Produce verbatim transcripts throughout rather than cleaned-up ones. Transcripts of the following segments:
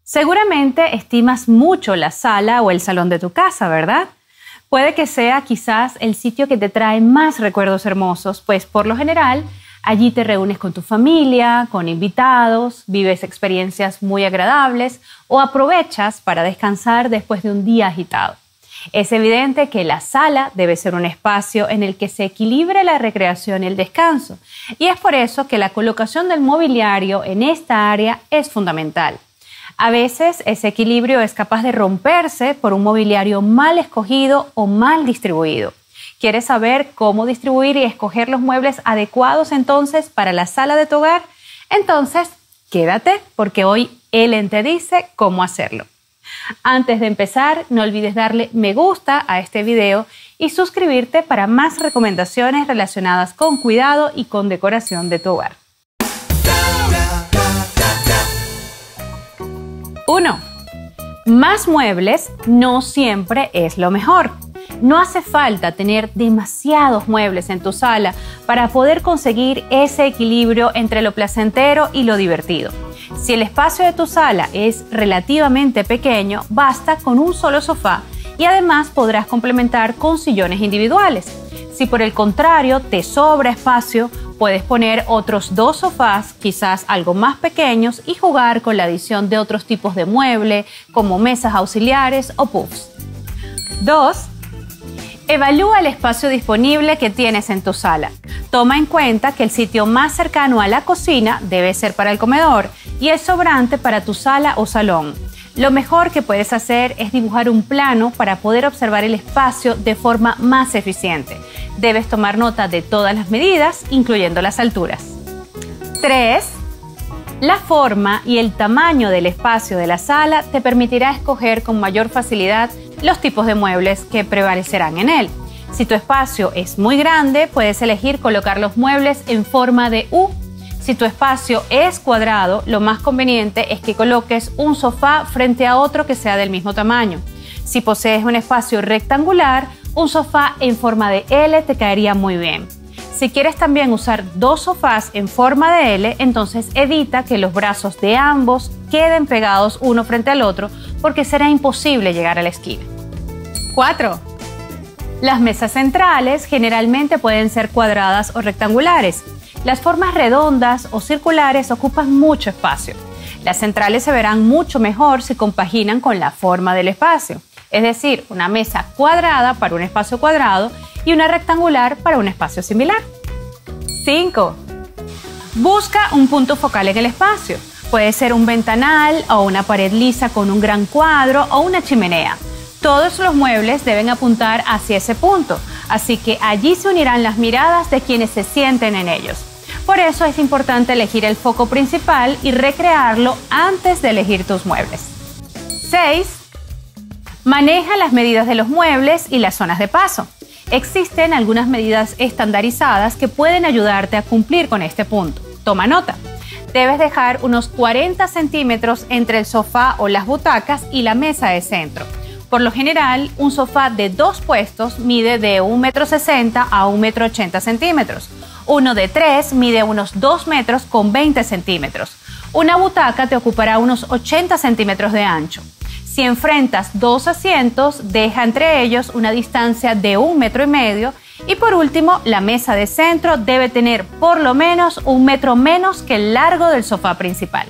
Seguramente estimas mucho la sala o el salón de tu casa, ¿verdad? Puede que sea quizás el sitio que te trae más recuerdos hermosos, pues por lo general allí te reúnes con tu familia, con invitados, vives experiencias muy agradables o aprovechas para descansar después de un día agitado. Es evidente que la sala debe ser un espacio en el que se equilibre la recreación y el descanso, y es por eso que la colocación del mobiliario en esta área es fundamental. A veces ese equilibrio es capaz de romperse por un mobiliario mal escogido o mal distribuido. ¿Quieres saber cómo distribuir y escoger los muebles adecuados entonces para la sala de tu hogar? Entonces, quédate porque hoy Ellen te dice cómo hacerlo. Antes de empezar, no olvides darle me gusta a este video y suscribirte para más recomendaciones relacionadas con cuidado y con decoración de tu hogar. uno. Más muebles no siempre es lo mejor. No hace falta tener demasiados muebles en tu sala para poder conseguir ese equilibrio entre lo placentero y lo divertido. Si el espacio de tu sala es relativamente pequeño, basta con un solo sofá y además podrás complementar con sillones individuales. Si por el contrario te sobra espacio, puedes poner otros dos sofás, quizás algo más pequeños, y jugar con la adición de otros tipos de mueble, como mesas auxiliares o puffs. dos. Evalúa el espacio disponible que tienes en tu sala. Toma en cuenta que el sitio más cercano a la cocina debe ser para el comedor y el sobrante para tu sala o salón. Lo mejor que puedes hacer es dibujar un plano para poder observar el espacio de forma más eficiente. Debes tomar nota de todas las medidas, incluyendo las alturas. tres. La forma y el tamaño del espacio de la sala te permitirá escoger con mayor facilidad los tipos de muebles que prevalecerán en él. Si tu espacio es muy grande, puedes elegir colocar los muebles en forma de U. Si tu espacio es cuadrado, lo más conveniente es que coloques un sofá frente a otro que sea del mismo tamaño. Si posees un espacio rectangular, un sofá en forma de L te caería muy bien. Si quieres también usar dos sofás en forma de L, entonces evita que los brazos de ambos queden pegados uno frente al otro porque será imposible llegar a la esquina. cuatro. Las mesas centrales generalmente pueden ser cuadradas o rectangulares. Las formas redondas o circulares ocupan mucho espacio. Las centrales se verán mucho mejor si compaginan con la forma del espacio, es decir, una mesa cuadrada para un espacio cuadrado y una rectangular para un espacio similar. cinco. Busca un punto focal en el espacio. Puede ser un ventanal o una pared lisa con un gran cuadro o una chimenea. Todos los muebles deben apuntar hacia ese punto, así que allí se unirán las miradas de quienes se sienten en ellos. Por eso es importante elegir el foco principal y recrearlo antes de elegir tus muebles. seis. Maneja las medidas de los muebles y las zonas de paso. Existen algunas medidas estandarizadas que pueden ayudarte a cumplir con este punto. Toma nota. Debes dejar unos cuarenta centímetros entre el sofá o las butacas y la mesa de centro. Por lo general, un sofá de dos puestos mide de un metro sesenta a un metro ochenta centímetros. Uno de tres mide unos dos metros con veinte centímetros. Una butaca te ocupará unos ochenta centímetros de ancho. Si enfrentas dos asientos, deja entre ellos una distancia de un metro y medio. Y por último, la mesa de centro debe tener por lo menos un metro menos que el largo del sofá principal.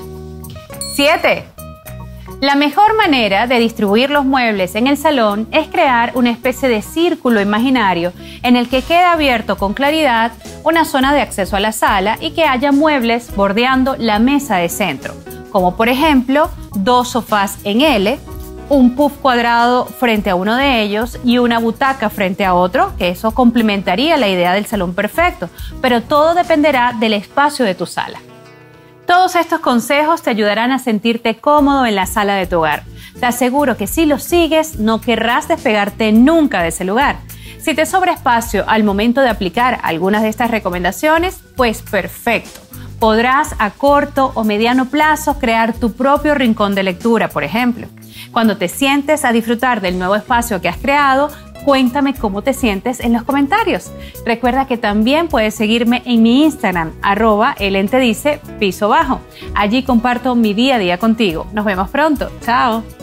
siete. La mejor manera de distribuir los muebles en el salón es crear una especie de círculo imaginario en el que quede abierto con claridad una zona de acceso a la sala y que haya muebles bordeando la mesa de centro, como por ejemplo dos sofás en L, un puff cuadrado frente a uno de ellos y una butaca frente a otro, que eso complementaría la idea del salón perfecto, pero todo dependerá del espacio de tu sala. Todos estos consejos te ayudarán a sentirte cómodo en la sala de tu hogar. Te aseguro que si los sigues, no querrás despegarte nunca de ese lugar. Si te sobra espacio al momento de aplicar algunas de estas recomendaciones, pues perfecto. Podrás a corto o mediano plazo crear tu propio rincón de lectura, por ejemplo. Cuando te sientes a disfrutar del nuevo espacio que has creado, Cuéntame cómo te sientes en los comentarios. Recuerda que también puedes seguirme en mi Instagram, arroba elentedice piso bajo. Allí comparto mi día a día contigo. Nos vemos pronto. Chao.